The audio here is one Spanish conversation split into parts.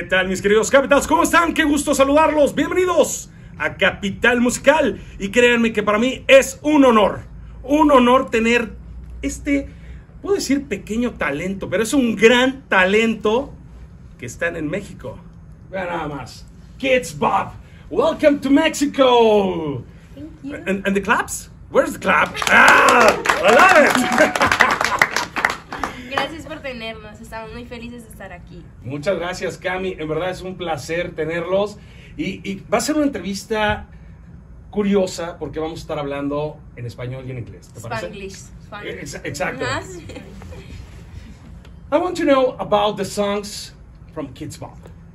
¿Qué tal, mis queridos Capitals? ¿Cómo están? Qué gusto saludarlos. Bienvenidos a Capital Musical. Y créanme que para mí es un honor tener puedo decir pequeño talento, pero es un gran talento que están en México. Vean nada más. Kidz Bop. Welcome to Mexico. Thank you. And the claps? Where's the clap? Ah, I love it. Gracias por tenernos, estamos muy felices de estar aquí. Muchas gracias, Cami. En verdad es un placer tenerlos. Y va a ser una entrevista curiosa porque vamos a estar hablando en español y en inglés. ¿Te parece? Spanglish. Exacto. I want to know about the songs from Kidz Bop.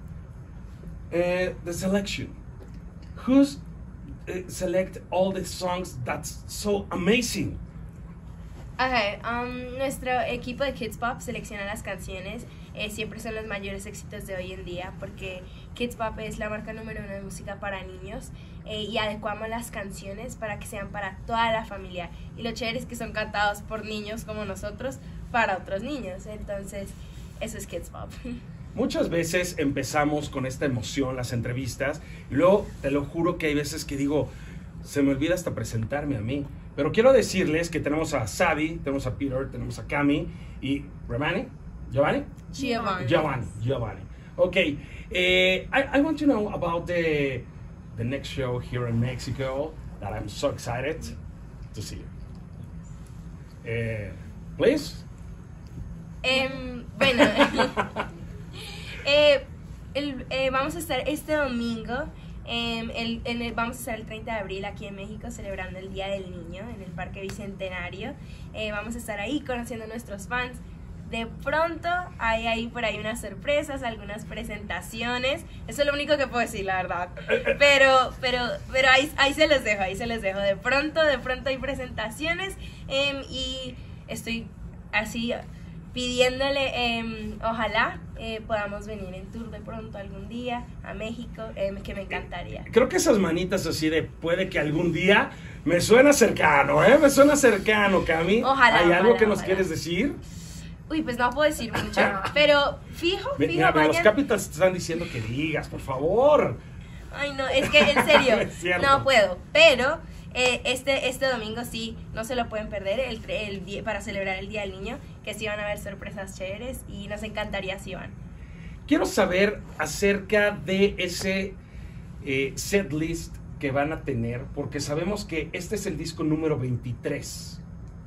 The selection. Who's select all the songs that's so amazing? Okay, nuestro equipo de Kidz Bop selecciona las canciones, siempre son los mayores éxitos de hoy en día porque Kidz Bop es la marca número 1 de música para niños y adecuamos las canciones para que sean para toda la familia y lo chévere es que son cantados por niños como nosotros para otros niños, entonces eso es Kidz Bop. Muchas veces empezamos con esta emoción las entrevistas y luego te lo juro que hay veces que digo, se me olvida hasta presentarme a mí. Pero quiero decirles que tenemos a Sadie, tenemos a Peter, tenemos a Cami y Giovanni. Okay, I want to know about the next show here in Mexico that I'm so excited to see you. Please. Bueno, vamos a estar este domingo. Vamos a estar el 30 de abril aquí en México celebrando el Día del Niño en el Parque Bicentenario. Vamos a estar ahí conociendo a nuestros fans. De pronto hay por ahí unas sorpresas, algunas presentaciones. Eso es lo único que puedo decir, la verdad. Pero ahí se los dejo. De pronto hay presentaciones y estoy así pidiéndole, ojalá podamos venir en tour de pronto algún día a México, que me encantaría. Creo que esas manitas así de puede que algún día me suena cercano, me suena cercano, Cami. Ojalá. ¿Hay algo que nos quieres decir? Uy, pues no puedo decir mucho, pero fijo, Mira, vayan. los Capitals te están diciendo que digas, por favor. Ay, no, es que en serio, no puedo, pero este domingo sí, no se lo pueden perder para celebrar el Día del Niño, que sí van a haber sorpresas chéveres y nos encantaría si van. Quiero saber acerca de ese set list que van a tener, porque sabemos que este es el disco número 23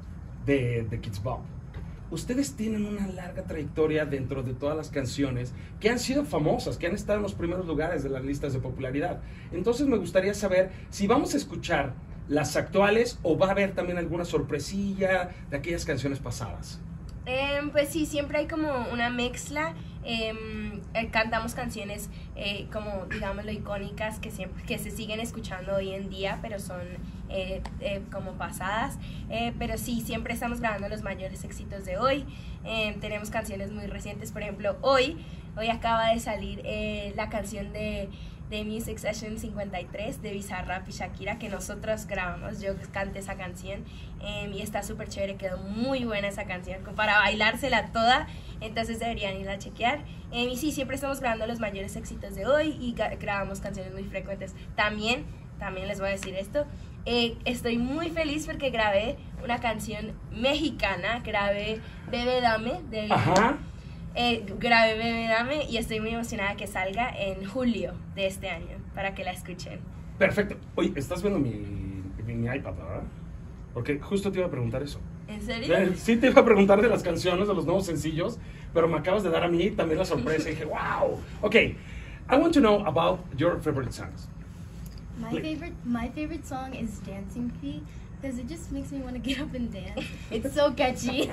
de Kidz Bop. Ustedes tienen una larga trayectoria dentro de todas las canciones que han sido famosas, que han estado en los primeros lugares de las listas de popularidad. Entonces me gustaría saber si vamos a escuchar las actuales o va a haber también alguna sorpresilla de aquellas canciones pasadas. Pues sí, siempre hay como una mezcla. Cantamos canciones como digámoslo icónicas que se siguen escuchando hoy en día, pero son como pasadas, pero sí, siempre estamos grabando los mayores éxitos de hoy. Tenemos canciones muy recientes, por ejemplo, hoy acaba de salir la canción de Music Session 53 de Bizarrap y Shakira que nosotros grabamos. Yo canté esa canción y está súper chévere, quedó muy buena esa canción para bailársela toda, entonces deberían ir a chequear. Y sí, siempre estamos grabando los mayores éxitos de hoy y grabamos canciones muy frecuentes. También les voy a decir esto, estoy muy feliz porque grabé una canción mexicana, grabé Bebe Dame grabé Bebe Dame y estoy muy emocionada que salga en julio de este año para que la escuchen. Perfecto. Oye, estás viendo mi iPad, ¿verdad? Porque justo te iba a preguntar eso. ¿En serio? Sí, te iba a preguntar de las canciones, de los nuevos sencillos, pero me acabas de dar a mí también la sorpresa y dije, wow. Okay, I want to know about your favorite songs. My favorite song is Dancing Feet because it just makes me want to get up and dance. It's so catchy.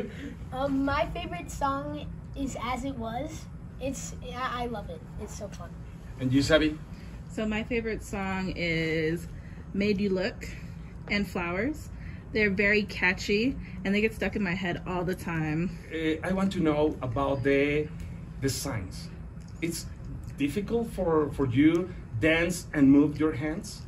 My favorite song is As It Was. I love it. It's so fun. And you, Sabi? So my favorite song is Made You Look and Flowers. They're very catchy and they get stuck in my head all the time. I want to know about the signs. It's difficult for you dance and move your hands?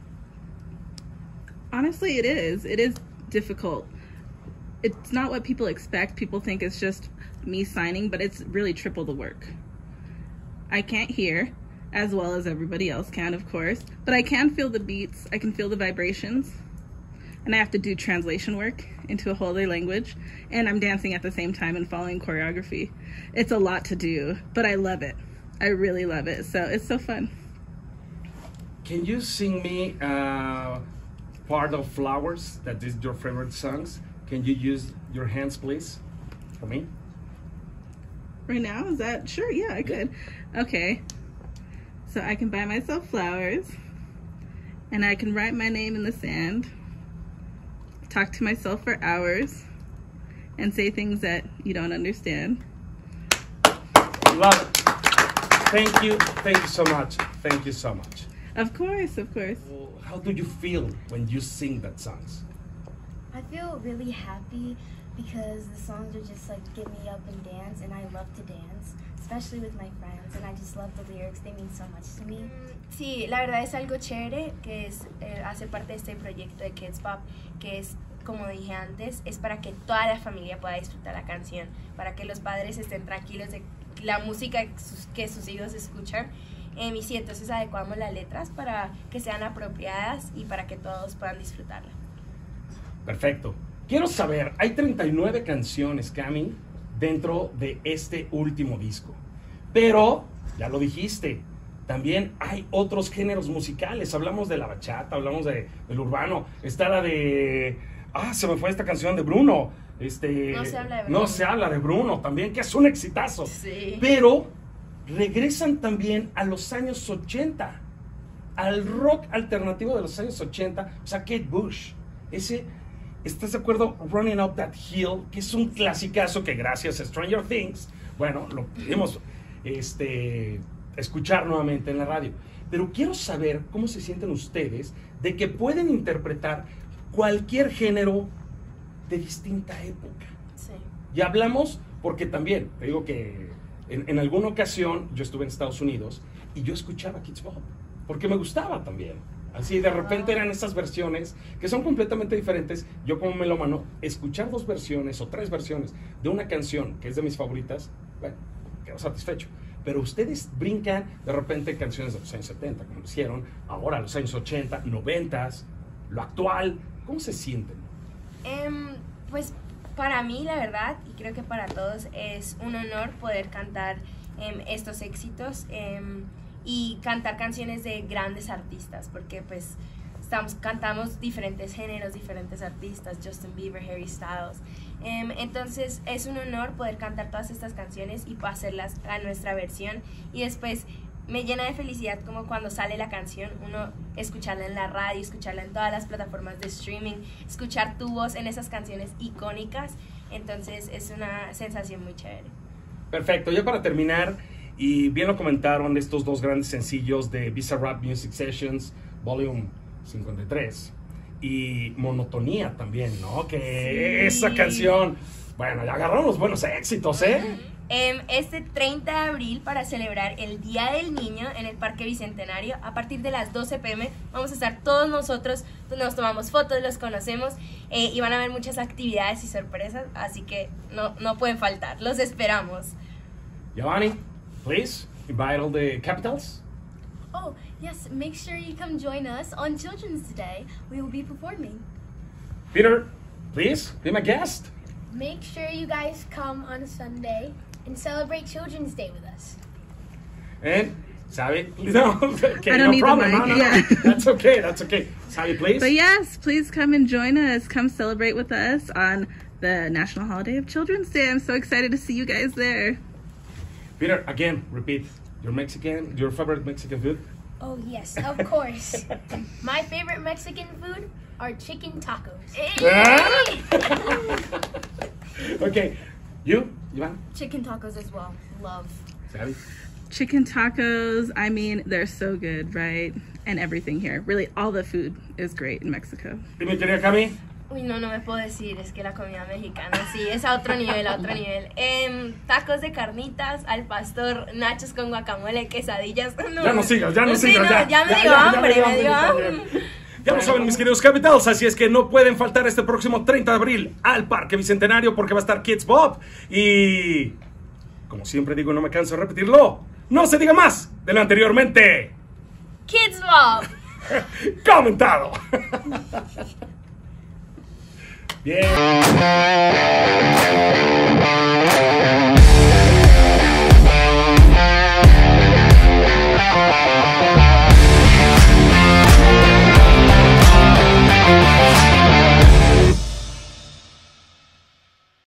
Honestly, it is. It is difficult. It's not what people expect. People think it's just me signing, but it's really triple the work. I can't hear as well as everybody else can, of course, but I can feel the beats, I can feel the vibrations, and I have to do translation work into a whole other language, and I'm dancing at the same time and following choreography. It's a lot to do, but I love it. I really love it, so it's so fun. Can you sing me part of Flowers, that is your favorite songs? Can you use your hands, please, for me? Right now, is that? Sure, yeah, I could. Okay, so I can buy myself flowers, and I can write my name in the sand, talk to myself for hours, and say things that you don't understand. Love it. Thank you so much. Thank you so much. Of course, of course. How do you feel when you sing that songs? I feel really happy because the songs are just like get me up and dance, and I love to dance, especially with my friends, and I just love the lyrics. They mean so much to me. Sí, la verdad es algo chévere que es hace parte de este proyecto de Kidz Bop, que es, como dije antes, es para que toda la familia pueda disfrutar la canción, para que los padres estén tranquilos de la música que sus hijos escuchan. Y sí, entonces adecuamos las letras para que sean apropiadas y para que todos puedan disfrutarla. Perfecto. Quiero saber, hay 39 canciones, Cami, dentro de este último disco. Pero, ya lo dijiste, también hay otros géneros musicales. Hablamos de la bachata, hablamos del urbano. Está la de... se me fue esta canción de Bruno. No se habla de Bruno. No se habla de Bruno también, que es un exitazo. Sí. Pero regresan también a los años 80, al rock alternativo de los años 80, o sea, Kate Bush. Ese, ¿estás de acuerdo? Running Up That Hill, que es un clasicazo que gracias a Stranger Things, bueno, lo pudimos escuchar nuevamente en la radio. Pero quiero saber cómo se sienten ustedes de que pueden interpretar cualquier género de distinta época. Sí. Y hablamos porque también, te digo que en alguna ocasión yo estuve en Estados Unidos y yo escuchaba Kidz Bop, porque me gustaba también. Así de repente eran esas versiones que son completamente diferentes. Yo como melómano, escuchar 2 versiones o 3 versiones de una canción que es de mis favoritas, bueno, quedo satisfecho. Pero ustedes brincan de repente canciones de los años 70, como lo hicieron, ahora los años 80, 90, lo actual. ¿Cómo se sienten? Pues para mí, la verdad, y creo que para todos, es un honor poder cantar estos éxitos y cantar canciones de grandes artistas, porque pues cantamos diferentes géneros, diferentes artistas, Justin Bieber, Harry Styles. Entonces es un honor poder cantar todas estas canciones y hacerlas a nuestra versión, y después me llena de felicidad como cuando sale la canción, uno escucharla en la radio, escucharla en todas las plataformas de streaming, escuchar tu voz en esas canciones icónicas. Entonces es una sensación muy chévere. Perfecto, ya para terminar, y bien lo comentaron, estos 2 grandes sencillos de Bizarrap Music Sessions, Volume 53, y Monotonía también, ¿no? Que sí. Esa canción, bueno, ya agarraron los buenos éxitos, ¿eh? Este 30 de abril, para celebrar el Día del Niño en el Parque Bicentenario, a partir de las 12 p.m. vamos a estar todos nosotros, nos tomamos fotos, los conocemos, y van a haber muchas actividades y sorpresas, así que no pueden faltar, los esperamos. Giovanni, please, invite all the capitals. Oh, yes, make sure you come join us on Children's Day. We will be performing. Peter, please, be my guest. Make sure you guys come on Sunday and celebrate Children's Day with us. And Sabi, no, okay, I don't need problem. the mic. No. Yeah. That's okay. Sabi, please. But yes, please come and join us. Come celebrate with us on the National Holiday of Children's Day. I'm so excited to see you guys there. Peter, again, repeat your favorite Mexican food. Oh, yes, of course. My favorite Mexican food are chicken tacos. Okay, you, Ivan? Chicken tacos as well. Love. Sabi? Chicken tacos, I mean, they're so good, right? And everything here. Really, all the food is great in Mexico. ¿Y mi querida Cami? Uy, no me puedo decir, es que la comida mexicana sí, es a otro nivel, tacos de carnitas, al pastor, nachos con guacamole, quesadillas. No. Ya no sigas. Ya me dio hambre. Ya lo saben, mis queridos Capitals, así es que no pueden faltar este próximo 30 de abril al Parque Bicentenario, porque va a estar Kidz Bop. Y, como siempre digo, no me canso de repetirlo, No se diga más de lo anteriormente Kids Ball. comentado. Bien.